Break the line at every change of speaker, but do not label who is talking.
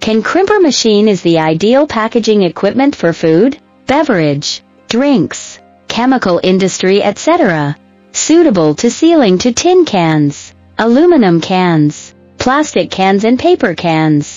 Can crimper machine is the ideal packaging equipment for food, beverage, drinks, chemical industry, etc. Suitable to sealing to tin cans, aluminum cans, plastic cans and paper cans.